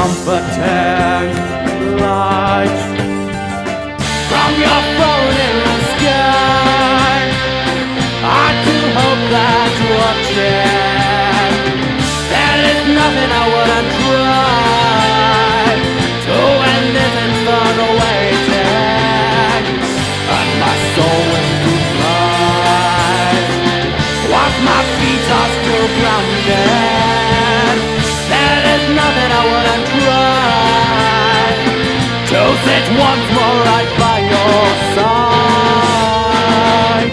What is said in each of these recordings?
comforting light from your throne in the sky. I do hope that you watching. There is nothing I wouldn't try to end this infernal waiting, and my soul is to fly whilst my feet are still grounded. There is nothing I wouldn't try to sit once more right by your side.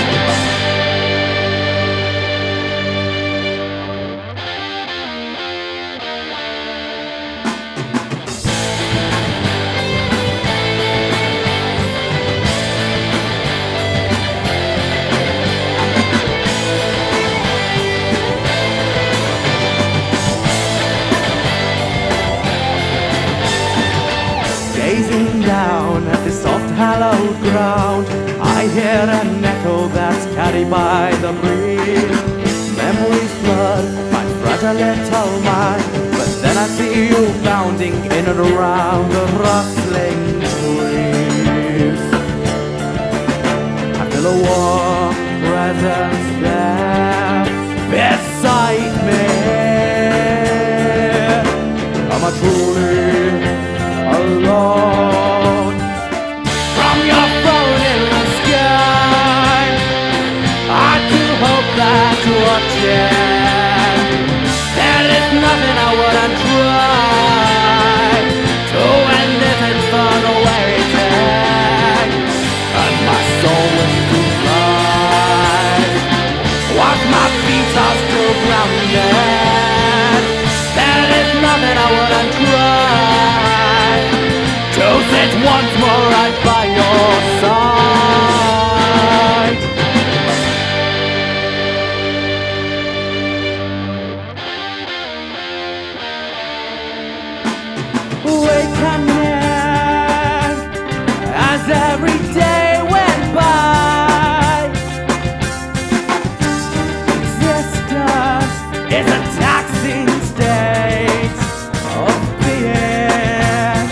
Gazing down at the soft hallowed ground, I hear an echo that's carried by the breeze. Memories flood my fragile little mind, but then I see you bounding in and around the rustling trees. I feel a warm presence there beside me. Am I truly alone? From your throne in the sky, I do hope that you're watching. There is nothing I wouldn't try to end this infernal waiting, and my soul is to fly whilst my feet are still grounded. There is nothing I wouldn't try to sit once more right by your side. Awakening as every day went by. Existence is a taxing state of being,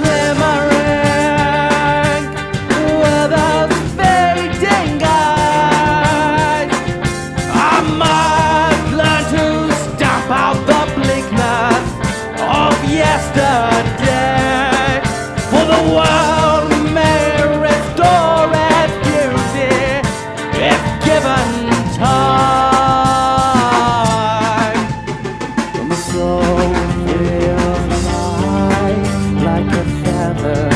glimmering with those fading eyes. I must learn to stamp out the bleakness of yesterday, for the world may restore its beauty if given time. And the soul feels light like a feather,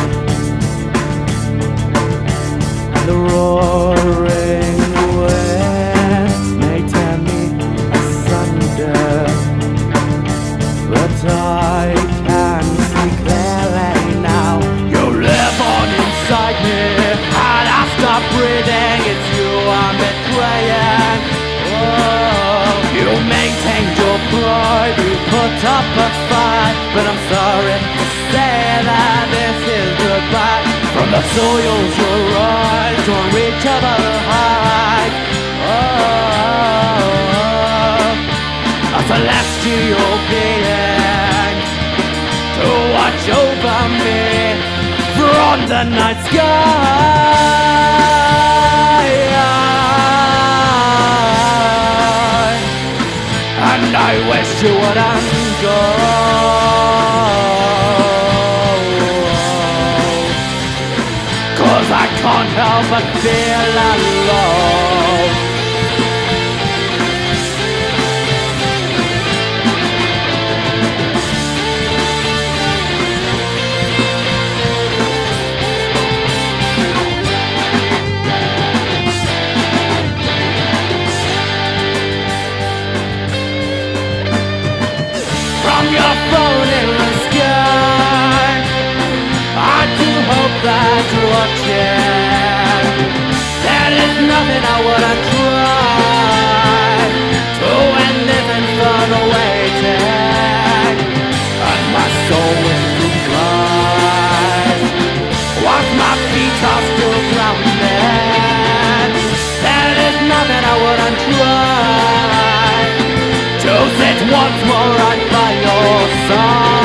and the roaring winds may tear me asunder, but I can see clearly now. You live on inside me, and I stop breathing. It's you I'm betraying. Oh, you maintained your pride, you put up a fight, but I'm sorry to say that this is goodbye. From the soils you rise to reach other heights. Oh, a celestial being to watch over me from the night sky. And I wish you wouldn't go, 'cause I can't help but feel alone. From your throne in the sky, I do hope that you're watching. There is nothing I wouldn't try to end this infernal waiting, and my soul is to fly whilst my feet are still grounded. There is nothing I wouldn't try to sit once more right by your side.